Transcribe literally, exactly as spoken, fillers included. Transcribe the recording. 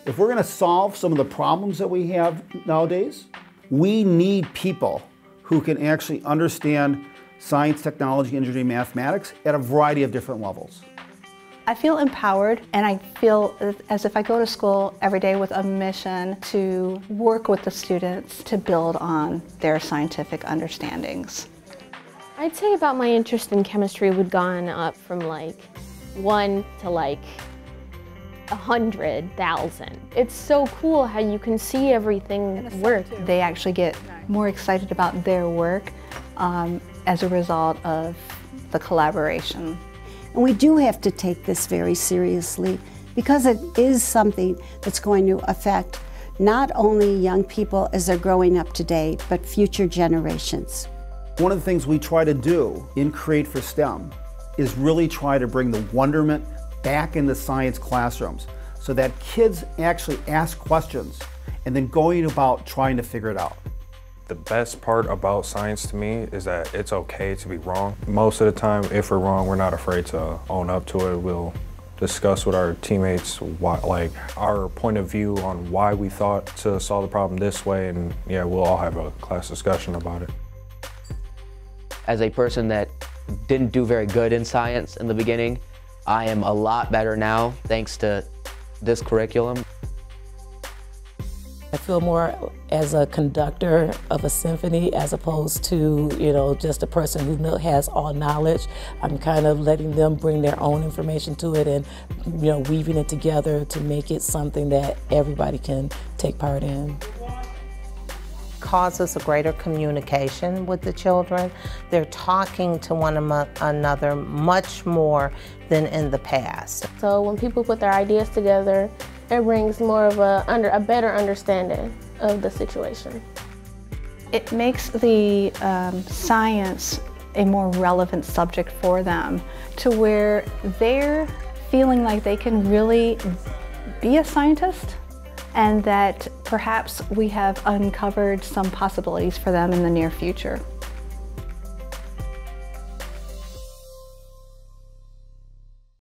If we're going to solve some of the problems that we have nowadays, we need people who can actually understand science, technology, engineering, mathematics at a variety of different levels. I feel empowered, and I feel as if I go to school every day with a mission to work with the students to build on their scientific understandings. I'd say about my interest in chemistry would gone up from like one to like a hundred thousand. It's so cool how you can see everything work. They actually get more excited about their work um, as a result of the collaboration. And we do have to take this very seriously because it is something that's going to affect not only young people as they're growing up today, but future generations. One of the things we try to do in Create for STEM is really try to bring the wonderment back into science classrooms so that kids actually ask questions and then going about trying to figure it out. The best part about science to me is that it's okay to be wrong. Most of the time, if we're wrong, we're not afraid to own up to it. We'll discuss with our teammates why, like our point of view on why we thought to solve the problem this way, and yeah, we'll all have a class discussion about it. As a person that didn't do very good in science in the beginning, I am a lot better now thanks to this curriculum. I feel more as a conductor of a symphony as opposed to, you know, just a person who has all knowledge. I'm kind of letting them bring their own information to it and, you know, weaving it together to make it something that everybody can take part in. Causes a greater communication with the children. They're talking to one another much more than in the past. So when people put their ideas together, it brings more of a, under, a better understanding of the situation. It makes the um, science a more relevant subject for them to where they're feeling like they can really be a scientist and that perhaps we have uncovered some possibilities for them in the near future.